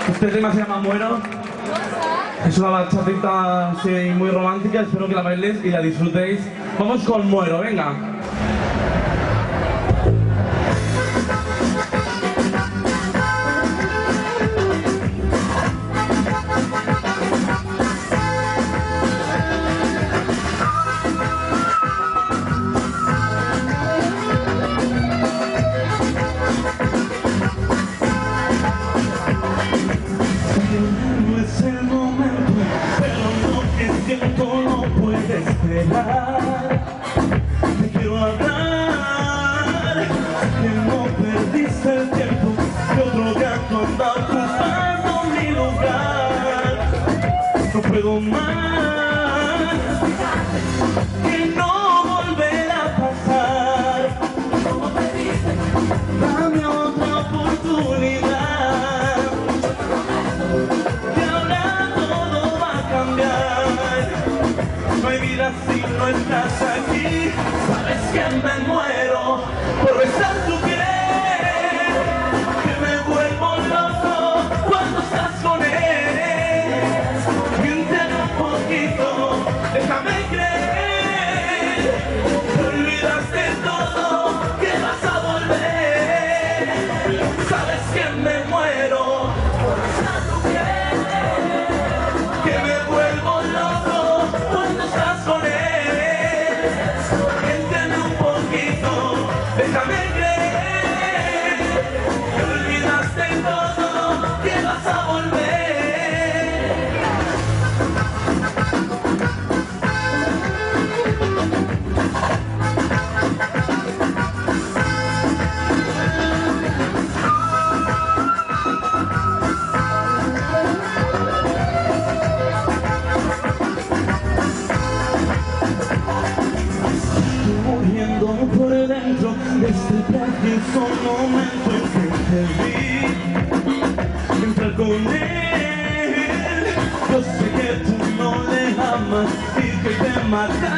Este tema se llama Muero. Es una bachatita así muy romántica, espero que la bailéis y la disfrutéis. Vamos con Muero, venga. Te quiero hablar, que no perdiste el tiempo, que otro gato anda ocupando mi lugar. No puedo más, que no volverá a pasar. Dame otra oportunidad, que ahora todo va a cambiar. No hay vida si no estás aquí. Sabes que me muero por besar tu piel, que me vuelvo loco cuando estás con él. Miénteme un poquito, déjame creer que olvidas de todo, que vas a volver. Sabes que me muero por besar tu piel, que me vuelvo loco cuando estás con él. Miénteme un poquito, déjame creer que olvidaste todo, que vas a volver. Por dentro de este preciso momento en que te vi entrar con él. Yo sé que tú no le amas y que te mata.